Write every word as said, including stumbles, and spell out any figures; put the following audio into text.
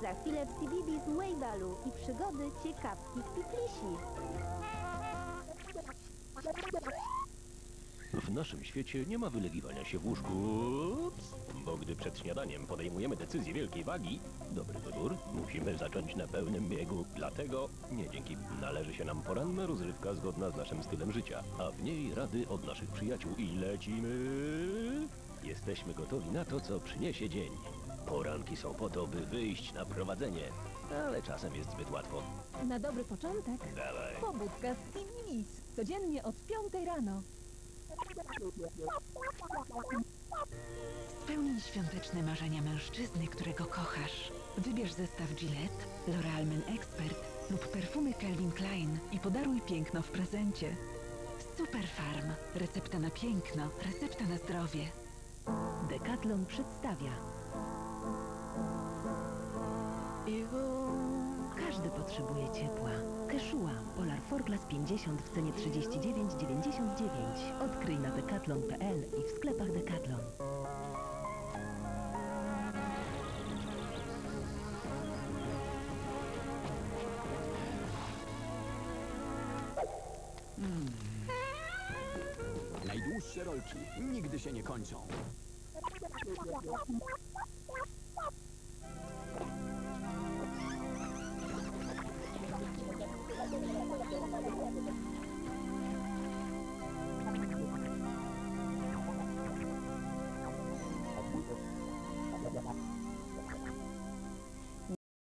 Za chwilę w C B B z Waybalu i przygody ciekawskich piklisi. W naszym świecie nie ma wylegiwania się w łóżku, bo gdy przed śniadaniem podejmujemy decyzję wielkiej wagi, dobry wybór, musimy zacząć na pełnym biegu. Dlatego nie dzięki należy się nam poranna rozrywka zgodna z naszym stylem życia, a w niej rady od naszych przyjaciół i lecimy. Jesteśmy gotowi na to, co przyniesie dzień. Poranki są po to, by wyjść na prowadzenie, ale czasem jest zbyt łatwo. Na dobry początek Dawaj. pobudka z C B B. Codziennie od piątej rano. Spełnij świąteczne marzenia mężczyzny, którego kochasz. Wybierz zestaw Gillette, L'Oreal Men Expert lub perfumy Calvin Klein i podaruj piękno w prezencie. Super Farm. Recepta na piękno, recepta na zdrowie. Decathlon przedstawia. Każdy potrzebuje ciepła. Quechua Polar Foreclass pięćdziesiąt w cenie trzydzieści dziewięć dziewięćdziesiąt dziewięć. Odkryj na decathlon kropka p l i w sklepach Decathlon. Hmm. Najdłuższe rolki nigdy się nie kończą.